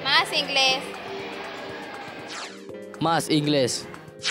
Más inglés. Más inglés.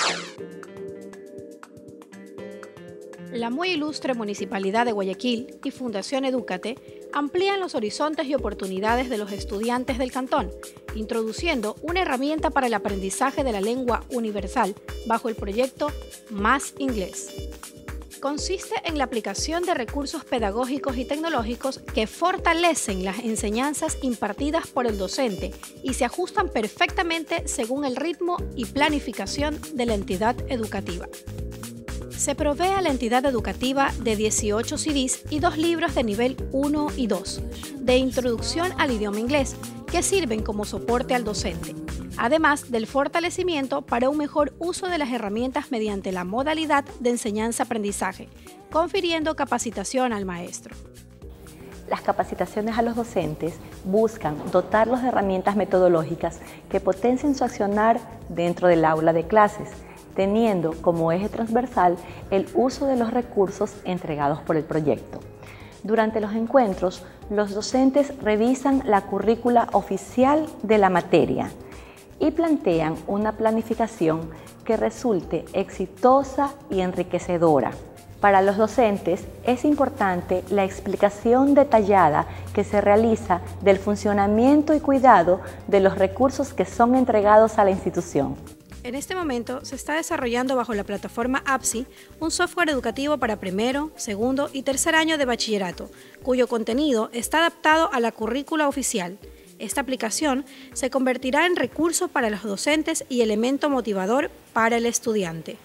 La muy ilustre Municipalidad de Guayaquil y Fundación Edúcate amplían los horizontes y oportunidades de los estudiantes del cantón, introduciendo una herramienta para el aprendizaje de la lengua universal bajo el proyecto Más Inglés. Consiste en la aplicación de recursos pedagógicos y tecnológicos que fortalecen las enseñanzas impartidas por el docente y se ajustan perfectamente según el ritmo y planificación de la entidad educativa. Se provee a la entidad educativa de 18 CDs y 2 libros de nivel 1 y 2, de introducción al idioma inglés, que sirven como soporte al docente, además del fortalecimiento para un mejor uso de las herramientas mediante la modalidad de enseñanza-aprendizaje, confiriendo capacitación al maestro. Las capacitaciones a los docentes buscan dotarlos de herramientas metodológicas que potencien su accionar dentro del aula de clases, teniendo como eje transversal el uso de los recursos entregados por el proyecto. Durante los encuentros, los docentes revisan la currícula oficial de la materia y plantean una planificación que resulte exitosa y enriquecedora. Para los docentes es importante la explicación detallada que se realiza del funcionamiento y cuidado de los recursos que son entregados a la institución. En este momento se está desarrollando bajo la plataforma APSI un software educativo para primero, segundo y tercer año de bachillerato, cuyo contenido está adaptado a la currícula oficial. Esta aplicación se convertirá en recurso para los docentes y elemento motivador para el estudiante.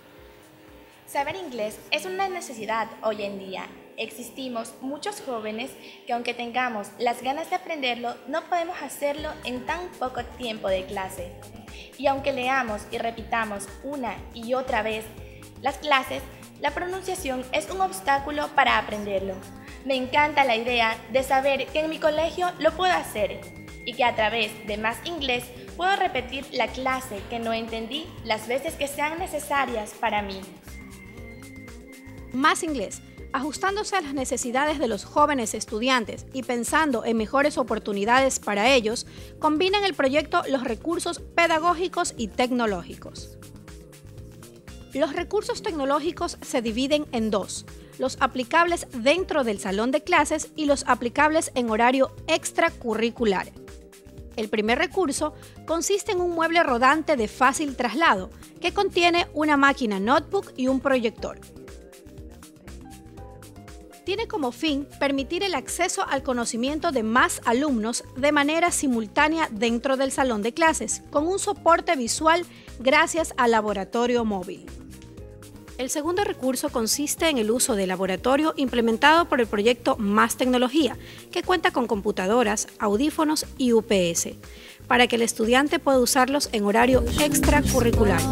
Saber inglés es una necesidad hoy en día. Existimos muchos jóvenes que aunque tengamos las ganas de aprenderlo, no podemos hacerlo en tan poco tiempo de clase. Y aunque leamos y repitamos una y otra vez las clases, la pronunciación es un obstáculo para aprenderlo. Me encanta la idea de saber que en mi colegio lo puedo hacer y que a través de Más Inglés puedo repetir la clase que no entendí las veces que sean necesarias para mí. Más Inglés, ajustándose a las necesidades de los jóvenes estudiantes y pensando en mejores oportunidades para ellos, combina en el proyecto los recursos pedagógicos y tecnológicos. Los recursos tecnológicos se dividen en dos: los aplicables dentro del salón de clases y los aplicables en horario extracurricular. El primer recurso consiste en un mueble rodante de fácil traslado que contiene una máquina notebook y un proyector. Tiene como fin permitir el acceso al conocimiento de más alumnos de manera simultánea dentro del salón de clases, con un soporte visual gracias al laboratorio móvil. El segundo recurso consiste en el uso del laboratorio implementado por el proyecto Más Tecnología, que cuenta con computadoras, audífonos y UPS, para que el estudiante pueda usarlos en horario extracurricular.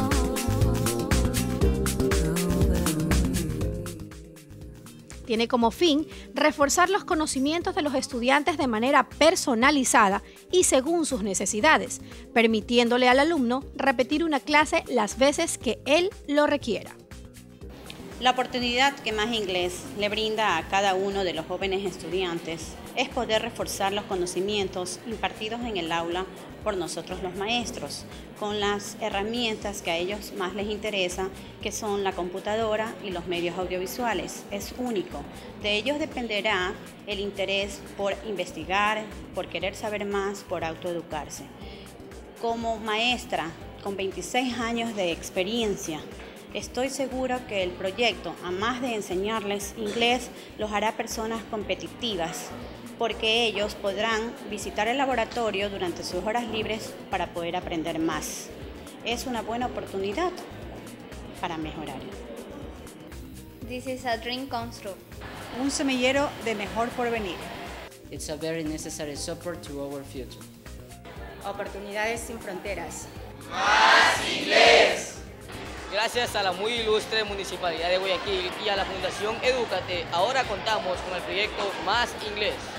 Tiene como fin reforzar los conocimientos de los estudiantes de manera personalizada y según sus necesidades, permitiéndole al alumno repetir una clase las veces que él lo requiera. La oportunidad que Más Inglés le brinda a cada uno de los jóvenes estudiantes es poder reforzar los conocimientos impartidos en el aula por nosotros los maestros, con las herramientas que a ellos más les interesa, que son la computadora y los medios audiovisuales. Es único. De ellos dependerá el interés por investigar, por querer saber más, por autoeducarse. Como maestra, con 26 años de experiencia, estoy segura que el proyecto, además de enseñarles inglés, los hará personas competitivas, porque ellos podrán visitar el laboratorio durante sus horas libres para poder aprender más. Es una buena oportunidad para mejorar. This is a dream come true. Un semillero de mejor porvenir. It's a very necessary support to our future. Oportunidades sin fronteras. ¡Más inglés! Gracias a la muy ilustre Municipalidad de Guayaquil y a la Fundación Edúcate, ahora contamos con el proyecto Más Inglés.